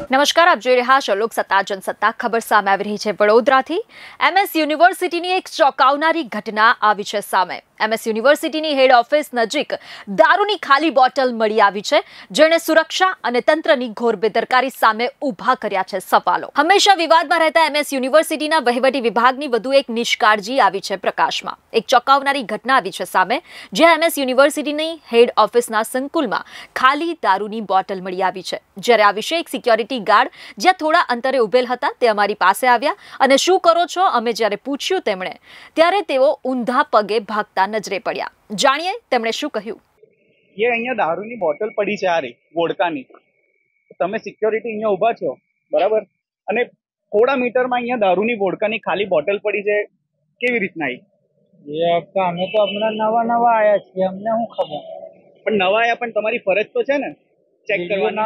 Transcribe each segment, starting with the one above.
નમસ્કાર, આપ જોઈ રહ્યા છો લોકસત્તા જનસત્તા. ખબર સામે આવી રહી છે વડોદરાથી. MS યુનિવર્સિટીની એક ચોંકાવનારી ઘટના આવી છે સામે. MS યુનિવર્સિટીની હેડ ઓફિસ નજીક દારૂની ખાલી બોટલ મળી આવી છે, જેણે સુરક્ષા અને તંત્રની ઘોર બેદરકારી સામે ઊભા કર્યા છે સવાલો. હંમેશા વિવાદમાં રહેતા MS યુનિવર્સિટીના વહીવટી વિભાગની વધુ એક નિષ્કાળજી આવી છે પ્રકાશમાં. એક ચોંકાવનારી ઘટના આવી છે સામે, જ્યાં MS યુનિવર્સિટીની હેડ ઓફિસના સંકુલમાં ખાલી દારૂની બોટલ મળી આવી છે. જ્યારે આ વિશે એક સિક્યોરિટી ગાર્ડ જ્યાં થોડા અંતરે ઉભેલ હતા તે અમારી પાસે આવ્યા અને શું કરો છો અમે જ્યારે પૂછ્યું તેમણે, ત્યારે તેઓ ઊંધા પગે ભાગતા નજરે પડ્યા. જાણીએ તેમણે શું કહ્યું. ये અહીંયા દારૂની બોટલ પડી છે, આરી વોડકાની. તમે સિક્યોરિટી અહીંયા ઊભા છો, બરાબર, અને થોડા મીટરમાં અહીંયા દારૂની વોડકાની ખાલી બોટલ પડી છે. કેવી રીતના આવી? એ અમે તો હમણાં નવા આયા છીએ, અમને શું ખબર. પણ નવા આયા પણ તમારી ફરજ તો છે ને ચેક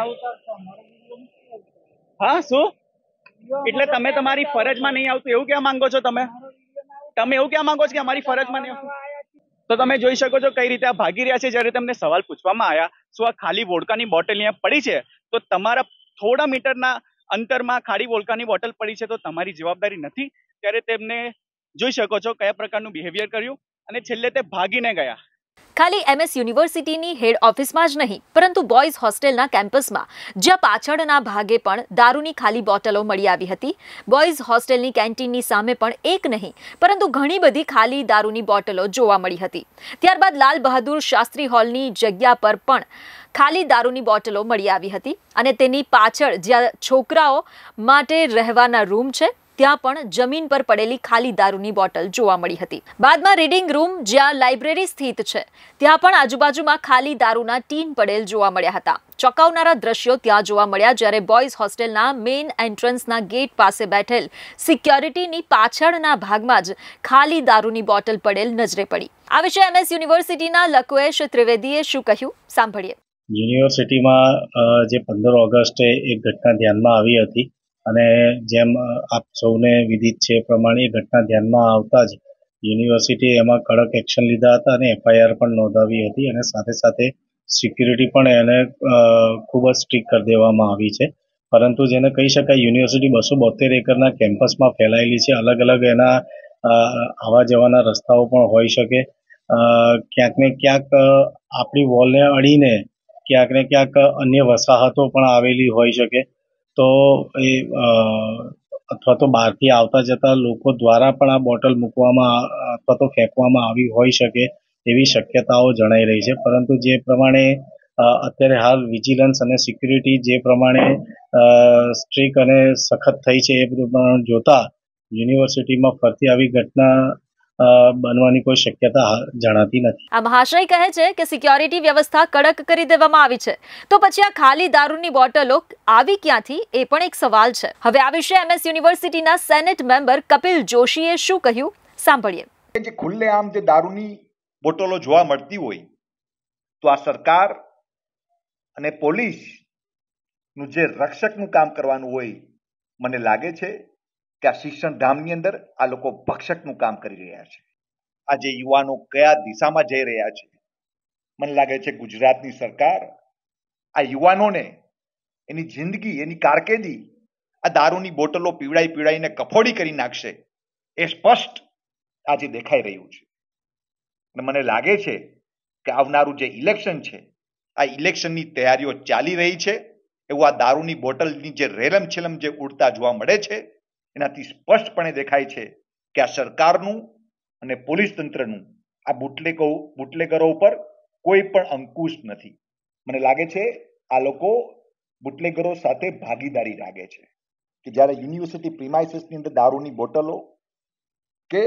કરવાની. હા, શું એટલે તમે તમારી ફરજમાં નહીં આવતું એવું કહેવા માંગો છો? તમે એવું કહેવા માંગો છો કે અમારી ફરજમાં નહીં આવતું? તો તમે જોઈ શકો છો કઈ રીતે આ ભાગી રહ્યા છે. જ્યારે તમને સવાલ પૂછવામાં આવ્યા શું આ ખાલી વોડકાની બોટલ અહીંયા પડી છે, તો તમારા થોડા મીટરના અંતરમાં ખાલી વોડકાની બોટલ પડી છે, તો તમારી જવાબદારી નથી. ત્યારે તેમને જોઈ શકો છો કયા પ્રકારનું બિહેવિયર કર્યું અને છેલ્લે તે ભાગીને ગયા. ખાલી MS યુનિવર્સિટીની હેડ ઓફિસમાં જ નહીં, પરંતુ બોયઝ હોસ્ટેલના કેમ્પસમાં જ્યાં પાછળના ભાગે પણ દારૂની ખાલી બોટલો મળી આવી હતી. બોયઝ હોસ્ટેલની કેન્ટીનની સામે પણ એક નહીં પરંતુ ઘણી બધી ખાલી દારૂની બોટલો જોવા મળી હતી. ત્યારબાદ લાલ બહાદુર શાસ્ત્રી હોલની જગ્યા પર પણ ખાલી દારૂની બોટલો મળી આવી હતી અને તેની પાછળ જ્યાં છોકરાઓ માટે રહેવાના રૂમ છે ત્યાં પણ જમીન પર પડેલી ખાલી દારૂની બોટલ જોવા મળી હતી. બાદમાં રીડિંગ રૂમ જ્યાં લાઇબ્રેરી સ્થિત છે ત્યાં પણ આજુબાજુમાં ખાલી દારૂના ટીન પડેલ જોવા મળ્યા હતા. ચોંકાવનારા દ્રશ્યો ત્યાં જોવા મળ્યા જ્યારે બોયઝ હોસ્ટેલના મેઇન એન્ટ્રન્સના ગેટ પાસે બેઠેલ સિક્યોરિટીની પાછળના ભાગમાં જ ખાલી દારૂની બોટલ પડેલ નજરે પડી. આ વિશે MS યુનિવર્સિટીના લકવેશ ત્રિવેદીએ શું કહ્યું, સાંભળીએ. યુનિવર્સિટીમાં જે 15 ઓગસ્ટે એક ઘટના ધ્યાનમાં આવી હતી અને જેમ આપ સૌને વિદિત છે એ પ્રમાણે એ ઘટના ધ્યાનમાં આવતા જ યુનિવર્સિટીએ એમાં કડક એક્શન લીધા હતા અને FIR પણ નોંધાવી હતી અને સાથે સાથે સિક્યુરિટી પણ એને ખૂબ જ સ્ટ્રિક્ટ કરી દેવામાં આવી છે. પરંતુ જેને કહી શકાય યુનિવર્સિટી 272 એકરના કેમ્પસમાં ફેલાયેલી છે. અલગ અલગ એના આવવા જવાના રસ્તાઓ પણ હોઈ શકે. ક્યાંક ને ક્યાંક આપણી વોલને અડીને ક્યાંક ને ક્યાંક અન્ય વસાહતો પણ આવેલી હોઈ શકે. તો એ અથવા તો બહારથી આવતા જતા લોકો દ્વારા પણ આ બોટલ મૂકવામાં અથવા તો ફેંકવામાં આવી હોઈ શકે એવી શક્યતાઓ જણાઈ રહી છે. પરંતુ જે પ્રમાણે અત્યારે હાલ વિજિલન્સ અને સિક્યુરિટી જે પ્રમાણે સ્ટ્રિક્ટ અને સખત થઈ છે એ બધું જોતા યુનિવર્સિટીમાં ફરતી આવી ઘટના બનવાની કોઈ શક્યતા જણાતી નથી. આ મહાશય કહે છે કે સિક્યોરિટી વ્યવસ્થા કડક કરી દેવામાં આવી છે, તો પછી આ ખાલી દારૂની બોટલો આવી ક્યાંથી એ પણ એક સવાલ છે. હવે આ વિશે MS યુનિવર્સિટીના સેનેટ મેમ્બર કપિલ જોશીએ શું કહ્યું, સાંભળીએ. જે ખુલ્લેઆમ જે દારૂની બોટલો જોવા મળતી હોય તો આ સરકાર અને પોલીસનું જે રક્ષકનું કામ કરવાનું હોય, મને લાગે છે કે આ શિક્ષણ ધામની અંદર આ લોકો ભક્ષકનું કામ કરી રહ્યા છે. આજે યુવાનો કયા દિશામાં જઈ રહ્યા છે, મને લાગે છે ગુજરાતની સરકાર આ યુવાનોને એની જિંદગી, એની કારકિર્દી આ દારૂની બોટલો પીવડાઈને કફોડી કરી નાખશે એ સ્પષ્ટ આજે દેખાઈ રહ્યું છે. અને મને લાગે છે કે આવનારું જે ઇલેક્શન છે, આ ઇલેક્શનની તૈયારીઓ ચાલી રહી છે એવું આ દારૂની બોટલની જે રેલમ છેલમ જે ઉડતા જોવા મળે છે એનાથી સ્પષ્ટપણે દેખાય છે કે આ સરકારનું અને પોલીસ તંત્રનું આ બુટલેગરો ઉપર કોઈ પણ અંકુશ નથી. મને લાગે છે આ લોકો બુટલેગરો સાથે ભાગીદારી રાખે છે કે જ્યારે યુનિવર્સિટી પ્રિમાઇસીસની અંદર દારૂની બોટલો કે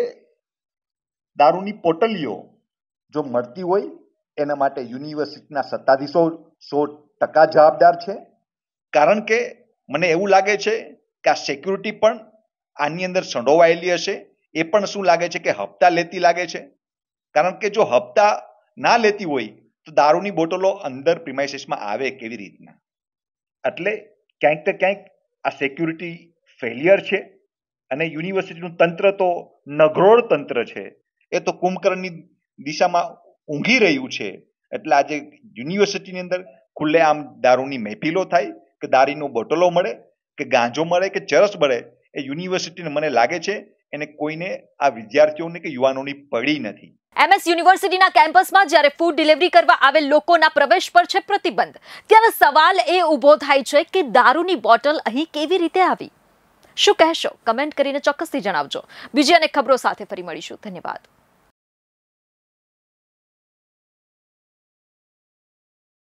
દારૂની પોટલીઓ જો મળતી હોય એના માટે યુનિવર્સિટીના સત્તાધીશો 100% જવાબદાર છે. કારણ કે મને એવું લાગે છે કે આ સિક્યુરિટી પણ આની અંદર સંડોવાયેલી હશે. એ પણ શું લાગે છે કે હપ્તા લેતી લાગે છે. કારણ કે જો હપ્તા ના લેતી હોય તો દારૂની બોટલો અંદર પ્રિમાઇસીસમાં આવે કેવી રીતના? એટલે ક્યાંક ને ક્યાંક આ સિક્યુરિટી ફેલિયર છે અને યુનિવર્સિટીનું તંત્ર તો નગરોળ તંત્ર છે, એ તો કુંભકર્ણની દિશામાં ઊંઘી રહ્યું છે. એટલે આજે યુનિવર્સિટીની અંદર ખુલ્લેઆમ દારૂની મહેફિલો થાય, કે દારૂનો બોટલો મળે કે ગાંજો મળે કે ચરસ મળે એ યુનિવર્સિટીને મને લાગે છે એને કોઈને આ વિદ્યાર્થીઓને કે યુવાનોની પડી નથી. MS યુનિવર્સિટીના કેમ્પસમાં જ્યારે ફૂડ ડિલિવરી કરવા આવેલ લોકોના પ્રવેશ પર છે પ્રતિબંધ, ત્યારે સવાલ એ ઊભો થાય છે કે દારૂની બોટલ અહીં કેવી રીતે આવી? શું કહેશો? કમેન્ટ કરીને ચોક્કસથી જણાવજો. બીજી અનેક ખબરો સાથે ફરી મળીશું. ધન્યવાદ.